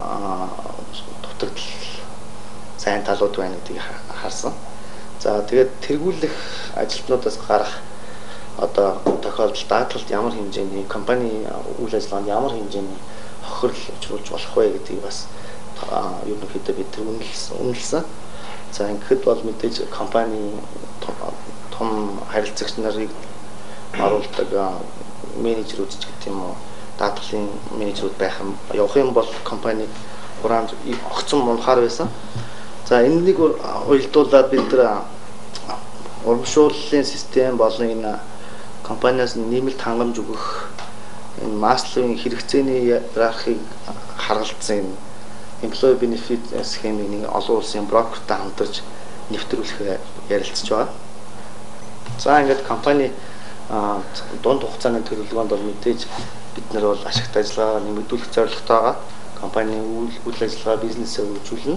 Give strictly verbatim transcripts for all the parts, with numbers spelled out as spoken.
дутагдал сайн талууд байна гэдгийг харсан. За тэгээд тэргүүлэх ажилтнуудаас гарах одоо тохиолдолд даатгалд ямар хэмжээний компани үйл ажиллагаанд ямар хэмжээний хохирол учруулж болох вэ гэдгийг бас ерөнхийдөө бид үнэлсэн. За ингэхэд бол мэдээж компани том харилцагч нарыг оруулдаг менежерүүд ч гэдэг юм уу, даатгалын менежерүүд байх юм явах юм бол компани хураанд огцон мунхаар байсан. За энэнийг уялдуулаад бид нар урамшууллын систем болон энэ компаниас нэмэлт хангамж өгөх энэ Масловын хэрэгцээний иерархийг харгалзсан энэ employee benefit схемийг нэг олон улсын брокертай хамтарч нэвтрүүлэх ярилцж байгаа. За ингээд компани дунд хугацааны төлөвлөгөөнд бол мэдээж бид нар бол ашигт ажиллагаа нэмэгдүүлэх зорилготой байгаа. Компанийн үйл үйл ажиллагаа бизнесээ үржүүлнэ.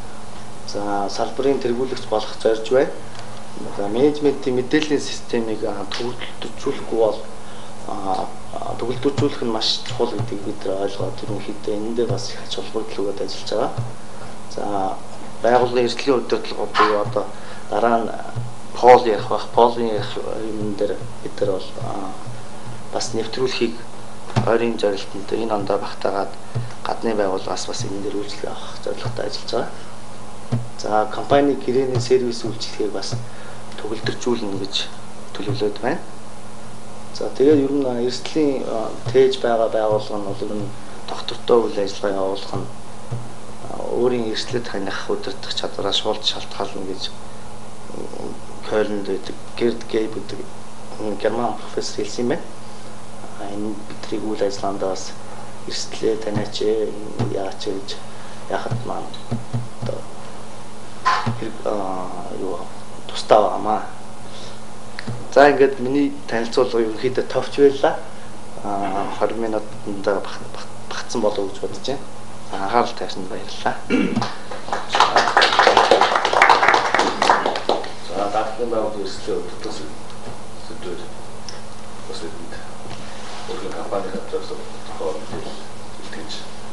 За салбарын тэргүүлэгч болох зорж байна. За менежментийн мэдээллийн системийг төгөлдрүүлэхгүй бол төгөлдрүүлэх нь маш чухал гэдгийг бид нар ойлгоод ерөнхийдөө энэ дээр бас их ач холбогдол өгөөд ажиллаж байгаа. За байгууллагын эрсдлийн удирдлага буюу одоо дараа нь пол ярих бах, полын ярих юм дээр бид нар бол бас нэвтрүүлэхийг ойрын зорилтонд энэ ондоо багтаагаад гадны байгууллагаас бас энэ дээр үйлчлэг авах зорилготой ажиллаж байгаа. За компани гэрээний сервис үйлчлэгийг бас төгөлдржүүлнэ гэж төлөвлөд байна. За тэгээд ер нь эрсдлийн тээж байгаа байгууллага нь бол ер нь доктортой үйл ажиллагаа явуулах нь өөрийн эрсдлийг таних удирдах чадвараа шуулж шалтгаална гэж Кёлнд байдаг Герд Гейб гэдэг герман профессор хэлсэн юм байна. Энэ бидний үйл ажиллагаанд бас эрсдлээ таниач яач гэж яхад маань одоо юу тустай байгаамаа. За ингээд миний танилцуулга ерөнхийдөө товч байлаа. Аа двадцать минутанд багтсан болов гэж бодож байна. Анхаарал тавьсанд баярлалаа. За даатгалын байгууллагын эрсдлийн удирдах сэдвээр бас энд өөрийн компани хатраас тохиол мэдээлж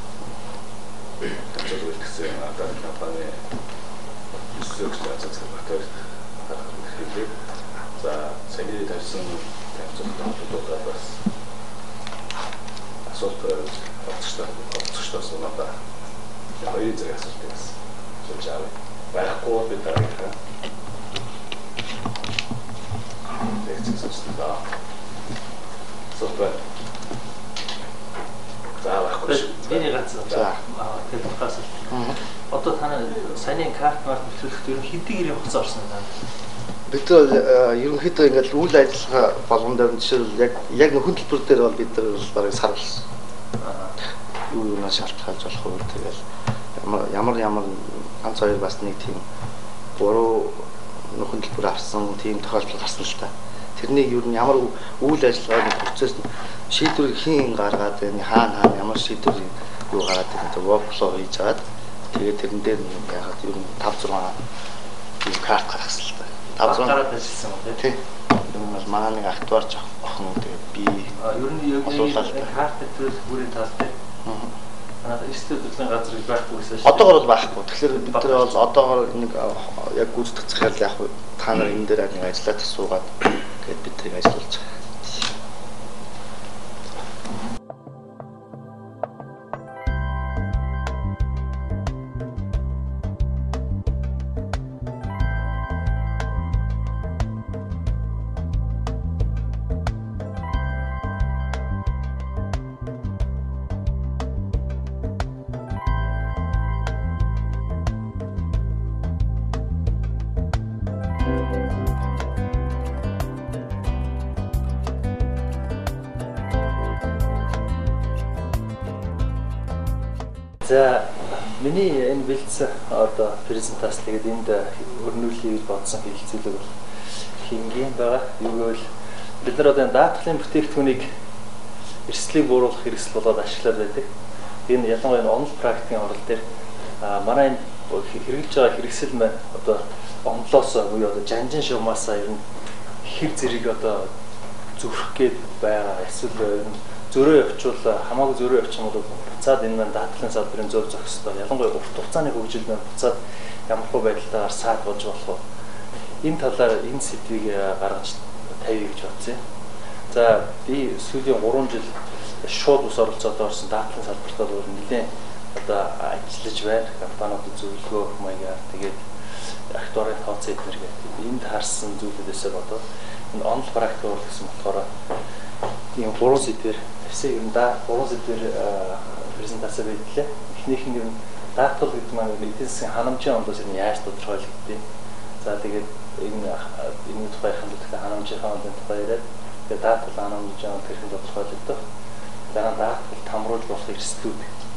төвчл үлдсэн одоо компани эсрэгч цацгах батар хэлээ. За сэний тавьсан танилцуулгад бас асуулт оцгоч оцгоч соноо хоёрын зэрэг асуулт байсан. Зөв жаа. Байхгүй бид тарих. Тэцэцэстаа. Супер. За байхгүй. Миний ганц за тэр асуулт. Одоо та саяны карт март төлөхд ер нь хэдий гэрээ хугацаа орсон байна? Бид ерөнхийдөө ингээд үйл ажиллагаа болгон дээр жишээл яг яг нөхөн төлбөр дээр бол бид нар бараг сар болсон. Юу юунаас шалтгаалж болох вэ? Тэгэл ямар ямар ямар ганц хоёр бас нэг тийм буруу нөхөн төлбөр авсан тийм тохиолдол гарсан л та. Тэрнийг юу ямар үйл ажиллагааны процесс шийдвэр хийн гаргаад байна, хаана хаана ямар шийдвэр юу гараад байна гэдэг workflow хийж аваад тэгээд тэрэн дээр ягаад юу five six карт гаргасан л та. five six гараад ажилласан уу тийм. Энэ бол манай нэг актуар жоох охин тэгээд би ер нь яг карт төлөх бүрийн тал дээр аа эрсдэл төлөвийн газар байхгүй гэсэн шүү. Одоогор бол байхгүй. Тэгэхээр бид нар бол одоогор нэг яг гүйцэтгэх захиал яг та нар энэ дээр нэг ажиллаад суугаад тэгээд бид тэрийг ажиллуулж байгаа. За миний энэ бэлдсэн одоо презентац тэгээд энд өрнүүлэх бодсон хэлцүүлэг бол хингийн байгаа. Юу гэвэл бид нар одоо даатгалын бүтээгдэхүүнийг эрсдлийг бууруулах хэрэгсэл болоод ашиглаад байдаг. Энэ ялангуяа онол практикийн орол дээр манай хэрэгжилж байгаа хэрэгсэл маань одоо онлоос буюу одоо жанжин шуумаас ер нь хэр зэрэг одоо зүрх гээд байгаа. Эсвэл ер нь зөрөө явуучвал хамаагүй зөрөө явуучих юм бол буцаад энэ маань даатгалын салбарын зөв зохистой. Ялангуяа урт хугацааны хөгжил маань буцаад ямархуу байдалтайгаар саад болж болох уу? Энэ талаар энэ сэдвийг гаргаж тавья гэж бодсон. За би сүүлийн гурван жил шууд ус оролцоод орсон даатгалын салбарт бол нэлээд одоо ажиллаж байна. Компаниудад зөвлөгөө маягаар тэгээд актуарын тооцоо эднэр гэдэг. Энд харсан зүйлүүдээсээ бодоод энэ онл практик бол гэсэн болохоор ийм гурван сэдвэр тавьсан юм да. Гурван сэдвэр презентац хийлээ. Эхнийх нь юм даатгал гэдэг маань эдийн засгийн ханамжийн онолоос нь яаж тодорхойлогдсон. За тэгээд энэ энэ тухай хандлагатай ханамжийн онолын тухай яриад тэгээд даатгал ханамжийн онол хэрхэн тодорхойлогдох. Дараа нь даатгал тамруулж болох эрсдлүүд.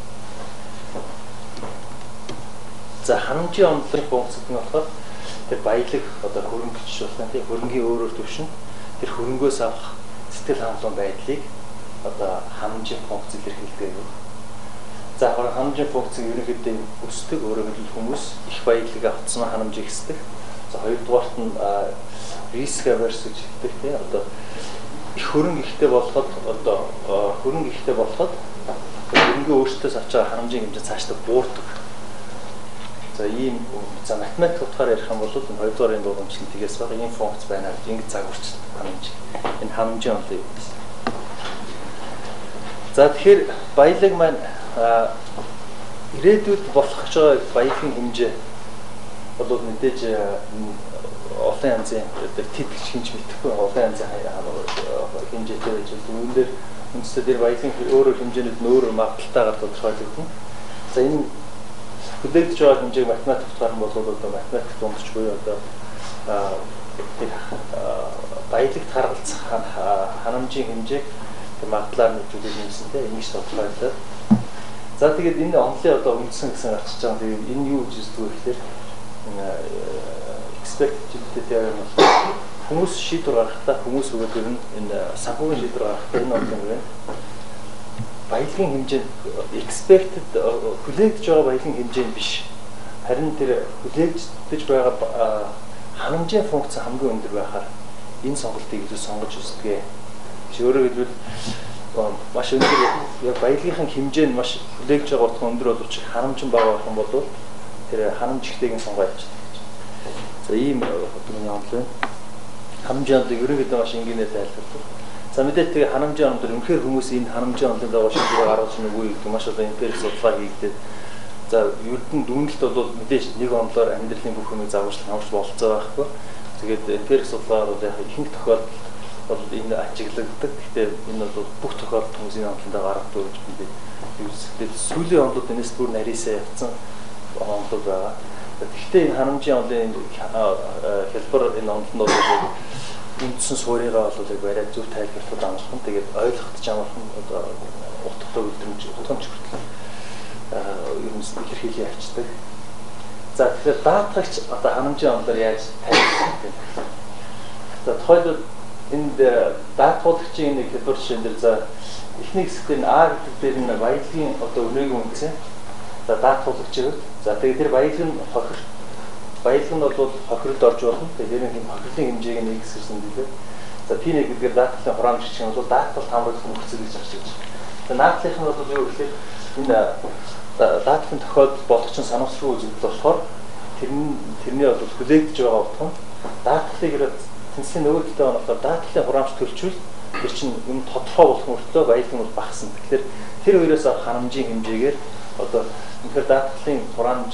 За ханамжийн онолын функцид нь болохоор тэр баялаг одоо хөрөнгө гэж байна. Тэр хөрөнгийн өөрөөр төвшин тэр хөрөнгөөс авах сэтгэл хангалуун байдлыг одоо ханамжийн функц илэрхийлдэг. За ханамжийн функц ерөнхийдөө өсдөг, өөрөөр хэлбэл хүмүүс их баялагыг авцсан ханамжийг өсдөг. За хоёрдугаарт нь риск аверс гэж хэлдэг тийм одоо их хөрөнгө ихтэй болоход одоо хөрөнгө ихтэй болоход хөрөнгөө өөртөөс авч байгаа ханамжийн хэмжээ цаашдаа буурдаг. За ийм за математик утгаар ярих юм бол энэ хоёрдугаар энэ дугуймжлал тгээс баг ийм функц байна гэж ингэж загварч ханамж. Энэ ханамжийн онол юм. За тэгэхээр баялаг маань ирээдүйд болох гэж байгаа баялагын хэмжээ бол мэдээж олон янзын тэд гэж хинж мэдэхгүй олон янзын хэмжээтэй байж байгаа. Үүн дээр үндсээ тэр баялагын өөрөөр хэмжээнүүд нь өөрөөр магадaltaйгаар тодорхойлогдно. За энэ хүлээгдэж байгаа хэмжээг математик утгаар нь бол одоо математик дундч буюу одоо тэр баялагт харгалзах ханамжийн хэмжээг тэр магадлаар нэвтрүүлж нэмсэнтэй ингэж тодорхойлоод. За тэгээд энэ онолын одоо үндсэн гэсэн гарчиж байгаа. Тэгээд энэ юу гэж үздэг вэ гэхээр expected theorem бол хүмүүс шийдвэр гаргахдаа хүмүүс өгөөд нь энэ санхүүгийн шийдвэр гаргахдаа энэ онол юм байна. Баялагын хэмжээ expected хүлээгдэж байгаа баялагын хэмжээ биш. Харин тэр хүлээгдэж байгаа ханамжийн функц хамгийн өндөр байхаар энэ сонголтыг илүү сонгож үздэг. Өөрөөр хэлбэл маш өндөр яг баялагын хэмжээ нь маш хүлээгдэж байгаа утга өндөр боловч ханамж нь бага байх юм бол тэр ханамж ихтэйг нь сонгож авчихдаг. За ийм одооний онол байна. Ханамжийн онолыг ерөнхийдөө маш энгийнээр тайлбарладаг. За мэдээж тэгээ ханамжийн онол үнэхээр хүмүүс энэ ханамжийн онолын дагуу шийдвэр гаргаж нүггүй гэдэг маш олон эмпирик судалгаа хийгдээд за ердөн дүгнэлт бол мэдээж нэг онолоор амьдралын бүх юмыг загварчлах хамж болцоо байхгүй. Тэгээд эмпирик судалгаагаар бол яг ихэнх тохиолдолд бол энэ ажиглагддаг. Гэхдээ энэ бол бүх тохиолдолд хүмүүс энэ онолондоо гаргадаг гэж бид үзэхдээ сүүлийн онолууд энэс бүр нарийсаа явцсан онолууд байгаа. Гэхдээ энэ ханамжийн онолын хэлбэр энэ онолд бол үндсэн суурьгаа бол яг бариад зөв тайлбарлахад амархан. Тэгээд ойлгоход амархан одоо утгатай үлдэмж утгамж хүртэл ер нь илэрхийлээ авчдаг. За тэгэхээр даатгагч одоо ханамжийн онолоор яаж тайлбарлах вэ? За тухайлбал энд даатгуулагчийн нэг хэлбэр жишээн дээр за эхний хэсгээр нь А гэдэг дээр нь баялагын одоо өнөөгийн үнцэн за даатгуулагч гэвэл за тэгээд тэр баялаг нь хохир баялаг нь бол хохирод орж болно. Тэгээд энэ хохирлын хэмжээг нь x гэсэн билээ. За пи нэг гэдгээр даатгалын хураамж гэх юм бол даатгал хамруулах нөхцөл гэж харж байна. За наадлынх нь бол юу гэхээр энэ даатгалын тохиолдол болгочин санамсруу үзэгдэл болохоор тэр нь тэрний бол хүлээгдэж байгаа утга нь даатгалыг ирээд тэнцлийн нөгөө талд байгаа болохоор даатгалын хураамж төлчвөл тэр чинь юм тодорхой болох мөртлөө баялаг нь бол багасна. Тэгэхээр тэр хоёроос ханамжийн хэмжээгээр одоо үнэхээр даатгалын хураамж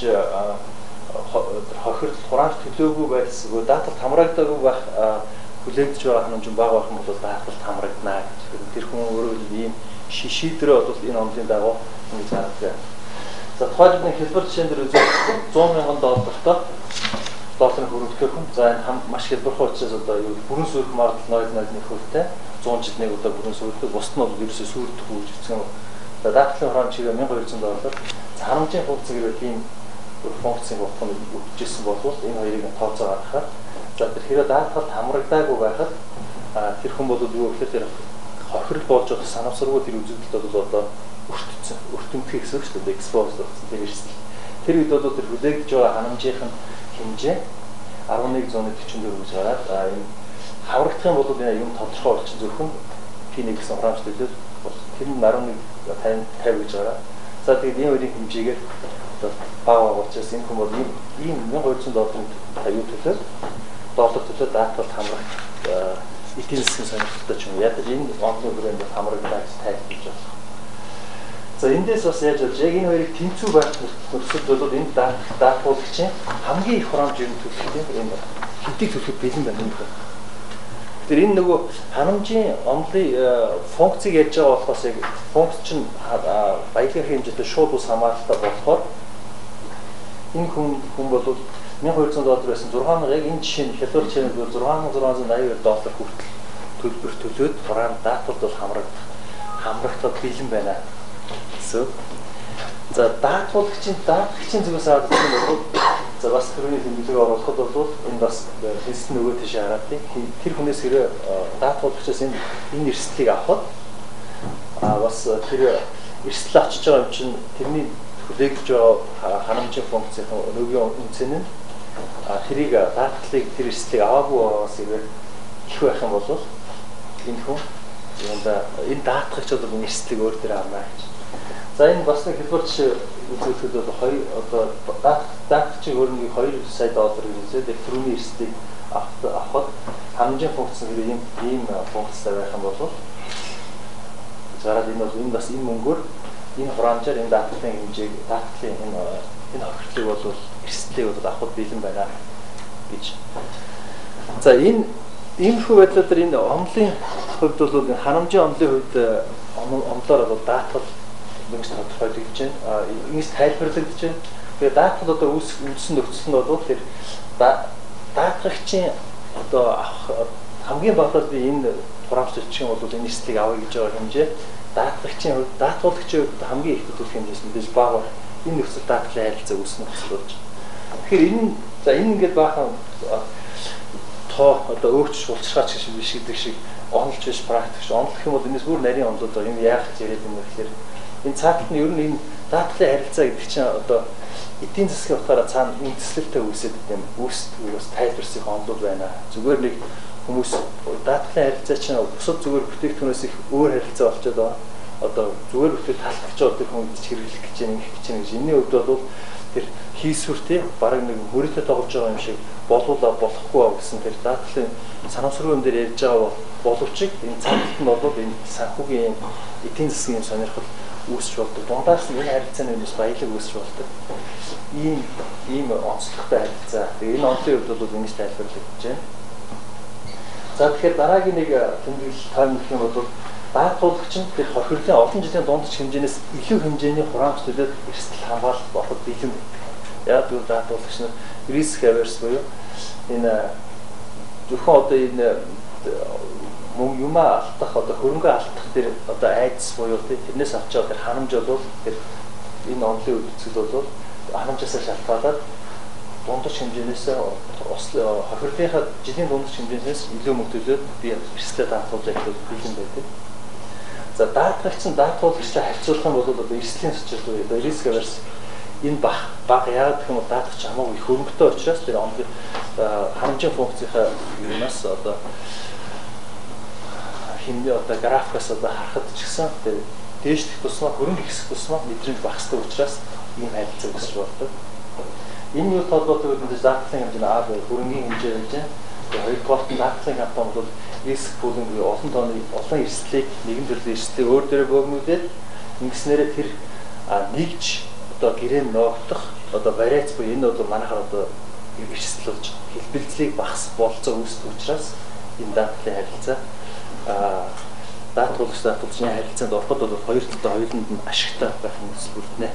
хохирол хураамж төлөөгүй байсан даатгал хамрагдаагүй байх хүлээгдэж байгаа ханамж бага байх юм бол даатгал хамрагдана гэж. Тэр хүн өөрөө ийм шийдвэрээ бол энэ онолын дагуу ингэж гаргадаг. За тухайлбал хэлбэр жишээн дээр үзвэл зуун мянган доллартай долларын хөрөнгөтэй хүн за энэ маш хэлбэрхүү учраас одоо юу бүрэн сүрэх магадлал нуль нуль нэг хүртэл зуун жил нэг удаа бүрэн сүрдэг. Бусд нь бол ерөөсөө сүрдэх үеж гэсэн. За даатгалын хураамж чигээр мянга хоёр зуун доллар. За ханамжийн функц гэвэл ийм функцийг утганд өгчээсэн болвол энэ хоёрыг тооцоо гаргахаар за тэр хэрэг даатгалд хамрагдаагүй байхад тэр хүн бол юу гэхээр тэр хохирол болж байгаа санамсаргүй тэр үзэгдэлд бол одоо өртсөн өртөмтгий гэсэн үг шүү дээ экспоз болсон тэр эрсдэл. Тэр үед бол тэр хүлээгдэж байгаа ханамжийн хэмжээ арван нэг зуун дөрвөн гэж гараад энэ хаврагдах юм бол энэ юм тодорхой болчих зөвхөн пи нэг гэсэн хураамж төлөв тэр нь баруун нэг тавих гэж байгаа. За тэгээд энэ хоёрын хэмжээгээр одоо бага учраас энэ хүмүүс ийм ийм мянга хоёрцон долларын аюу төлөө доллар төлөө даатгалд хамрах эдийн засгийн сонирхолтой ч юм уу. Ядаж энэ онцлог хүрээнд хамрагдаж тайлбарлаж байна. За эндээс бас яаж болж яг энэ хоёрыг тэнцүү байх нөхцөлд бол энэ даатгуулагчийн хамгийн их хураамж юм төлөх тийм энэ хэдийг төлөхөд бэлэн байна юм байна. Тэр энэ нөгөө ханамжийн онлын функцийг ярьж байгаа болохоос яг функц чинь баялагын хэмжээтэй шууд ус хамааралтай болохоор энэ хүн хүн бол мянга хоёрцон доллар байсан зургаан мянга яг энэ жишээ нь хялбар чанар бол зургаан мянга зургаан зуун аяр доллар хүртэл төлбөр төлөөд хураан даатгалд бол хамрагдах хамрагдах бэлэн байна гэсэн. За даатгуулагчийн даатгагчийн зүгээс аваад үзэх бол за бас төрөний хэмжээг оруулахад бол энэ бас тест нөгөө тийш хараад тэр хүнээс хэрэг даатгуулагчаас энэ энэ эрсдлийг авахд а бас тэр эрсдэл авчиж байгаа юм чинь тэрний хүлээгдэж байгаа ханамжийн функцийн нөгөөгийн үнцэн нь тэрийг даатгалыг тэр эрсдлийг аваагүй байгаас хэрэг их байх юм бол энэ хүн энэ даатгагч бол энэ эрсдлийг өөр дээр авна гэж. За энэ бас нэг хэлбэр жишээ үзүүлэхэд бол хоёр одоо даатгагчийн хөрөнгийг хоёр сая доллар гэж үзээд түрүүний эрсдлийг авахд ханамжийн функц нь ийм ийм функцтай байх юм бол зараад энэ бол энэ бас энэ мөнгөөр энэ хураамжаар энэ даатгалын хэмжээг даатгалын энэ энэ хохирлыг бол эрсдлийг бол авахд бэлэн байна гэж. За энэ иймэрхүү байдлаар энэ онлын хувьд бол энэ ханамжийн онлын хувьд онлоор бол даатгал нэгс тодорхойлогдож байна. Ингээс тайлбарлагдаж байна. Тэгээд даатгал одоо үүс үүссэн нөхцөл нь бол тэр даатгагчийн одоо хамгийн багадаа би энэ хураамж төлчих юм бол энэ эрсдлийг авъя гэж байгаа хэмжээ даатгагчийн хувьд даатгуулагчийн хувьд хамгийн их төлөх хэмжээс мэдээж бага энэ нөхцөл даатгалын харилцаа үүснэ нөхцөл болж. Тэгэхээр энэ за энэ ингээд баахан тоо одоо өөрч шулцгаач шиг биш гэдэг шиг онолж биш практикч онол гэх юм бол энэс бүр нарийн онолд байгаа юм яах гэж яриад юм бэ гэхээр энэ цааталт нь ер нь энэ даатгалын харилцаа гэдэг чинь одоо эдийн засгийн утгаараа цаана үндэслэлтэй үүсээд гэдэм үүсдэг бас тайлбарсах онлууд байна. Зүгээр нэг хүмүүс даатгалын харилцаа чинь бусад зүгээр бүтээгдэхүүнээс их өөр харилцаа болчиход байгаа. Одоо зүгээр бүтээл талхаж байгаа тэр хүн хэрэглэх гэж нэг гэж нэг энэний хувьд бол тэр хийсвэр тий бараг нэг мөрөдө тоглож байгаа юм шиг болуулаа болохгүй гэсэн тэр даатгалын санамсрын дээр ярьж байгаа боловч энэ цааталт нь бол энэ санхүүгийн эдийн засгийн сонирхол үүсч болдог. Дундаас нь энэ харилцааны юмс баялаг үүсч болдог. Ийм ийм онцлогтой харилцаа. Тэгээ энэ онцлог хувьд бол ингэж тайлбарлагдаж байна. За тэгэхээр дараагийн нэг тэмдэглэл таймлах юм бол даатгуулагч нь тэр хохирлын олон жилийн дундч хэмжээнээс илүү хэмжээний хураамж төлөөд эрсдэл хамгаалалт болоход бэлэн байдаг. Яг тэр даатгуулагч нь risk averse буюу энэ зөвхөн одоо энэ мөнгө юмаа алдах одоо хөрөнгө алдах тэр одоо айдас буюу тэрнээс авч байгаа тэр ханамж бол тэр энэ онлын үзэл бол ханамжаасаа шалтгаалаад дундаж хэмжээнээс хохирлынхаа жилийн дундаж хэмжээнээс илүү мөнгө төлөөд би эрсдлээ даатгуулж явах бэлэн байдаг. За даатгагч нь даатгуулагчтай харьцуулах юм бол одоо эрсдлийн суурь буюу risk averse энэ баг баг яагаад гэх юм бол даатгагч хамаагүй их хөрөнгөтэй учраас тэр онлын ханамжийн функцийнхаа юунаас одоо хэмнээ одоо графикаас одоо харахад ч гэсэн тэр дээшлэх тусмаа хөрөнгө ихсэх тусмаа мэдрэмж багасдаг учраас ийм харилцаа үүсэж болдог. Энэ юу толгойд үндэж даатгалын хэмжээ аа хөрөнгийн хэмжээ гэж байна. Тэгээ хоёрдугаар нь даатгалын компани бол риск пулинг буюу олон тооны олон эрсдлийг нэгэн төрлийн эрсдлийг өөр дээрээ бөөгнүүлээд ингэснээрээ тэр нэгж одоо гэрээ ноогдох одоо вариац буюу энэ бол манайхаар одоо эрсдэл болж хэлбэлцлийг багасгах болцоо үүсдэг учраас энэ даатгалын харилцаа даатгуулагч даатгуулчны харилцаанд ороход бол хоёр талдаа хоёуланд нь ашигтай байх юм бүрднэ.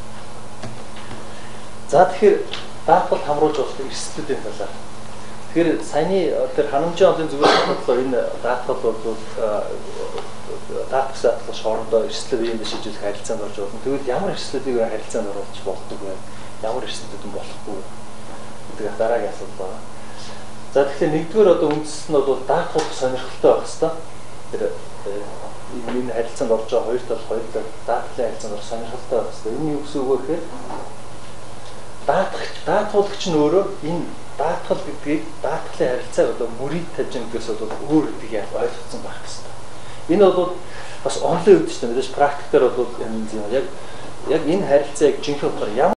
За тэгэхээр даатгалд хамруулж болох эрсдлүүдийн талаар. Тэгэхээр саяны тэр ханамжийн онлын зүгээс бодлоо энэ даатгал бол даатгал даатгалч хоорондоо эрсдлүүд ийм шийдвэрлэх харилцаанд орж болно. Тэгвэл ямар эрсдлүүдийг харилцаанд оруулж болдог вэ? Ямар эрсдлүүд нь болохгүй гэдэг дараагийн асуулт байна. За тэгэхээр нэгдүгээр одоо үндэс нь бол даатгуулах сонирхолтой байх хэвээр. Тэр энэ харилцаанд орж байгаа хоёр тал хоёр тал даатгалын харилцаанд орох сонирхолтой байх хэвээр. Энэ юу гэсэн үг вэ гэхээр даатгагч даатгуулагч нь өөрөө энэ даатгал гэдгийг даатгалын харилцааг одоо мөрийг тавьж байгаа гэдгээс бол өөр гэдгийг ойлгоцсон байх хэвээр. Энэ бол бас онлайн үүдэж дээ. Мэдээж практик дээр бол юм юм яг яг энэ харилцааг жинхэнэ утгаар